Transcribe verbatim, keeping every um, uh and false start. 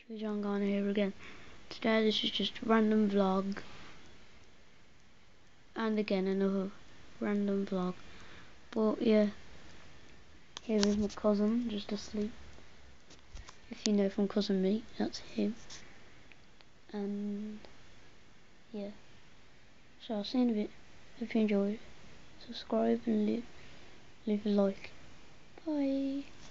John Garner here again. Today this is just a random vlog, and again another random vlog. But yeah, here is my cousin just asleep. If you know from Cousin Me, that's him. And yeah, so I'll see you in a bit. Hope you enjoyed. Subscribe and leave, leave a like. Bye.